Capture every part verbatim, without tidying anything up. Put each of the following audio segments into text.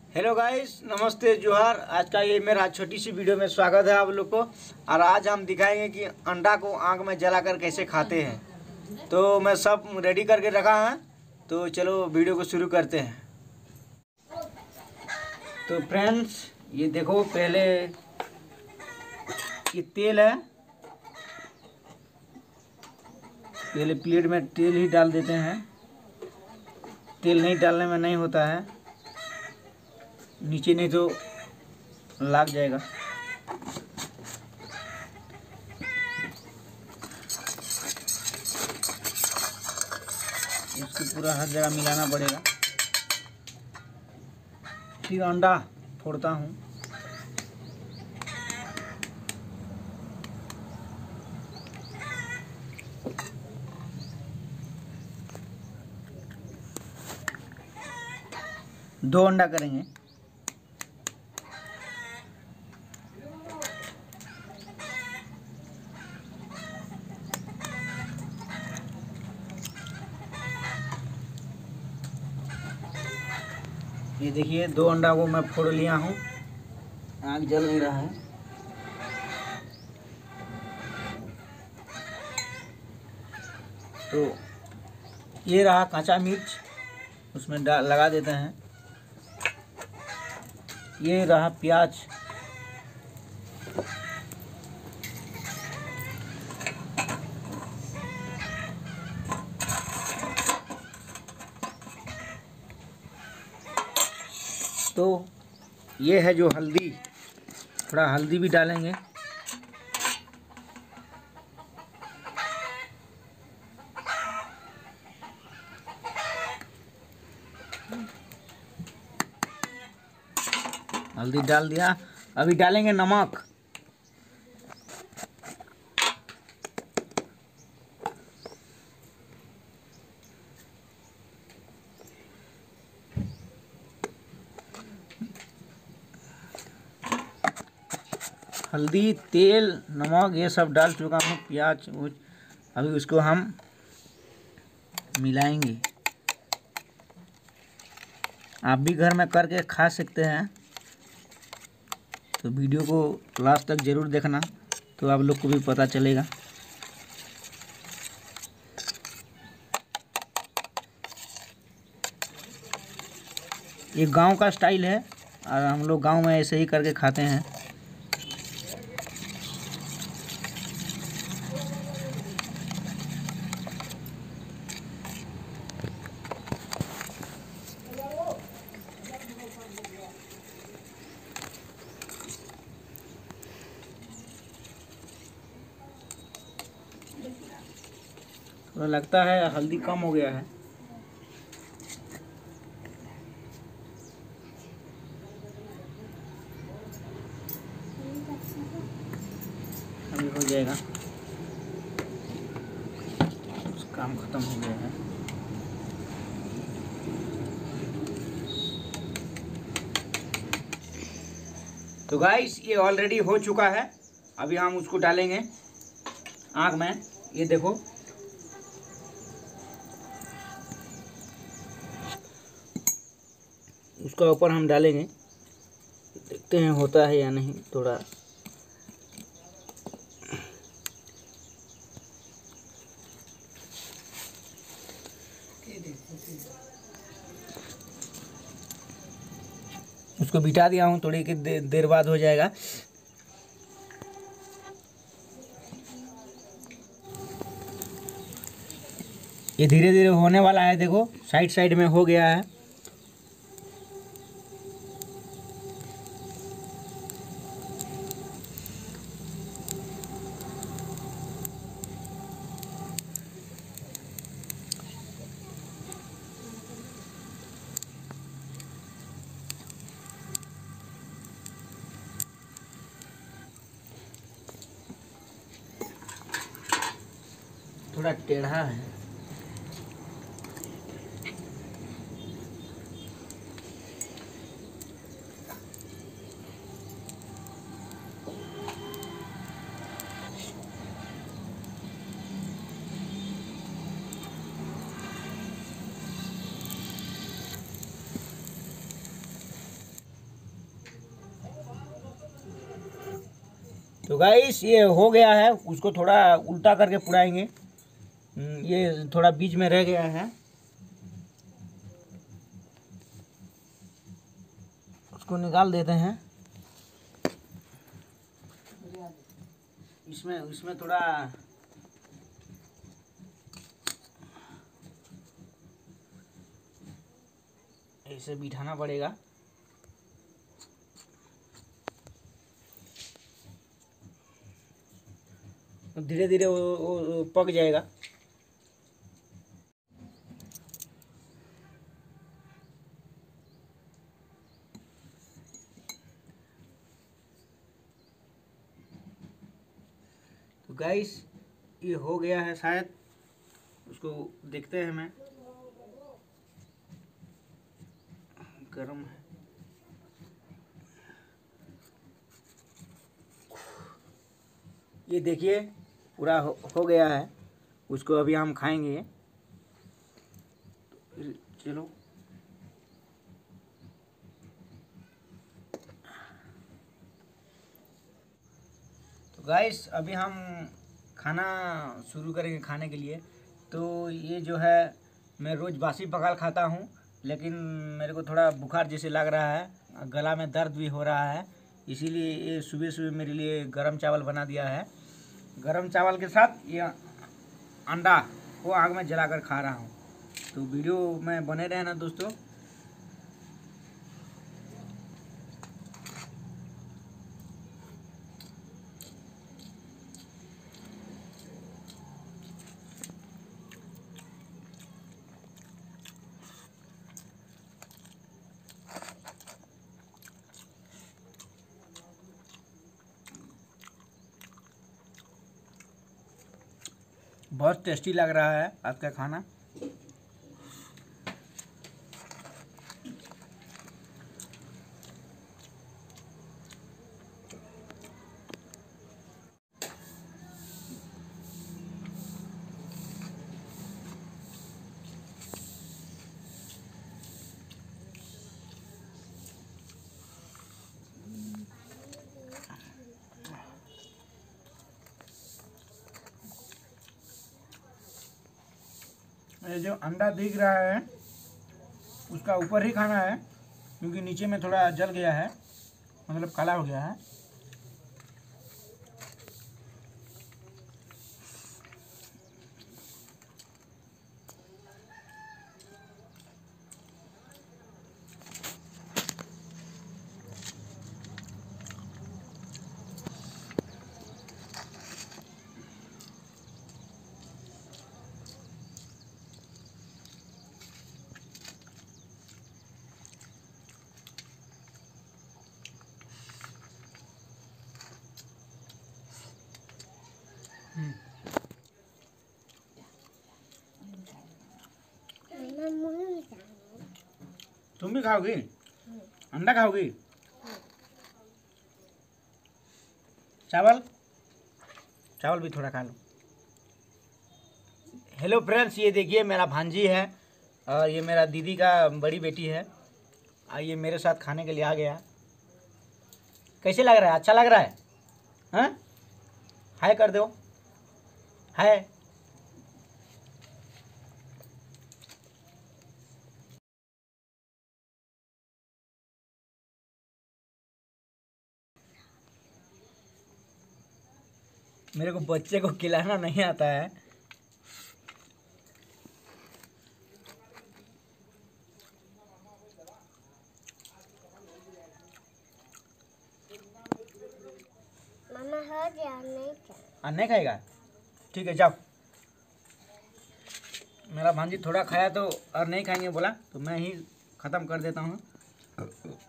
Hello guys, नमस्ते जोहार। आज का ये मेरा छोटी सी वीडियो में स्वागत है आप लोग को। और आज हम दिखाएंगे कि अंडा को आग में जलाकर कैसे खाते हैं। तो मैं सब रेडी करके रखा है, तो चलो वीडियो को शुरू करते हैं। तो फ्रेंड्स, ये देखो, पहले ये तेल है। पहले प्लेट में तेल ही डाल देते हैं। तेल नहीं डालने में नहीं होता है, नीचे नहीं तो लग जाएगा। इसको पूरा हर जगह मिलाना पड़ेगा। फिर अंडा फोड़ता हूँ। दो अंडा करेंगे। ये देखिए, दो अंडा को मैं फोड़ लिया हूँ। आग जल नहीं रहा है। तो ये रहा कच्चा मिर्च, उसमें डाल लगा देते हैं। ये रहा प्याज। तो ये है जो हल्दी, थोड़ा हल्दी भी डालेंगे। हल्दी डाल दिया। अभी डालेंगे नमक। हल्दी, तेल, नमक ये सब डाल चुका हूँ। प्याज उज अभी उसको हम मिलाएंगे। आप भी घर में करके खा सकते हैं, तो वीडियो को लास्ट तक ज़रूर देखना, तो आप लोग को भी पता चलेगा। ये गांव का स्टाइल है और हम लोग गांव में ऐसे ही करके खाते हैं। थोड़ा लगता है हल्दी कम हो गया है। अभी हो जाएगा, काम खत्म हो गया है। तो गाइस, ये ऑलरेडी हो चुका है। अभी हम उसको डालेंगे आग में। ये देखो, उसका ऊपर हम डालेंगे। देखते हैं होता है या नहीं। थोड़ा उसको बिठा दिया हूँ, थोड़ी की दे, देर बाद हो जाएगा। ये धीरे धीरे होने वाला है। देखो, साइड साइड में हो गया है। थोड़ा टेढ़ा है। तो गाइस ये हो गया है, उसको थोड़ा उल्टा करके पुड़ाएंगे। ये थोड़ा बीच में रह गया है, उसको निकाल देते हैं। इसमें इसमें थोड़ा ऐसे बिठाना पड़ेगा। धीरे धीरे वो, वो, वो पक जाएगा। तो गाइस ये हो गया है शायद, उसको देखते हैं। मैं गरम है, ये देखिए पूरा हो, हो गया है। उसको अभी हम खाएंगे। चलो तो गाइस अभी हम खाना शुरू करेंगे खाने के लिए। तो ये जो है मैं रोज़ बासी पकाल खाता हूँ, लेकिन मेरे को थोड़ा बुखार जैसे लग रहा है, गला में दर्द भी हो रहा है, इसीलिए ये सुबह सुबह मेरे लिए गरम चावल बना दिया है। गरम चावल के साथ ये अंडा को आग में जलाकर खा रहा हूँ। तो वीडियो में बने रहे ना दोस्तों। बहुत टेस्टी लग रहा है आज का खाना। ये जो अंडा दिख रहा है उसका ऊपर ही खाना है, क्योंकि नीचे में थोड़ा जल गया है, मतलब काला हो गया है। तुम भी खाओगी? अंडा खाओगी? चावल चावल भी थोड़ा खा लो। हेलो फ्रेंड्स, ये देखिए मेरा भांजी है और ये मेरा दीदी का बड़ी बेटी है। ये मेरे साथ खाने के लिए आ गया। कैसे लग रहा है? अच्छा लग रहा है? हाँ, हाय कर दो, हाय। मेरे को बच्चे को खिलाना नहीं आता है। मामा हो गया, नहीं खाएगा। नहीं खाएगा? ठीक है, जाओ। मेरा भांजी थोड़ा खाया तो और नहीं खाएंगे बोला, तो मैं ही ख़त्म कर देता हूँ।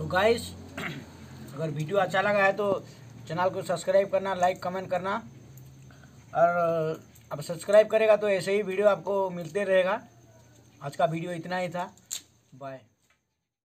तो गाइस अगर वीडियो अच्छा लगा है तो चैनल को सब्सक्राइब करना, लाइक कमेंट करना, और अब सब्सक्राइब करेगा तो ऐसे ही वीडियो आपको मिलते रहेगा। आज का वीडियो इतना ही था। बाय।